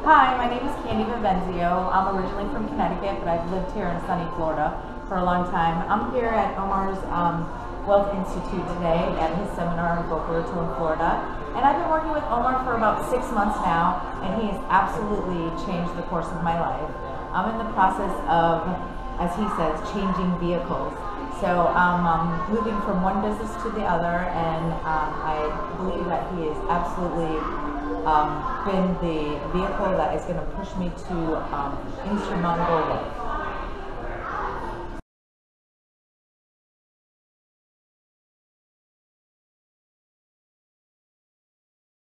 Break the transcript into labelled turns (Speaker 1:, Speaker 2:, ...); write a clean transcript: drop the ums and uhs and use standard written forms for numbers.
Speaker 1: Hi, my name is Candy Vivenzio. I'm originally from Connecticut, but I've lived here in sunny Florida for a long time. I'm here at Omar's Wealth Institute today at his seminar in Boca Raton, Florida. And I've been working with Omar for about 6 months now, and he has absolutely changed the course of my life. I'm in the process of, as he says, changing vehicles. So I'm moving from one business to the other, and I believe that he has absolutely been the vehicle that is going to push me to insurmountable wealth.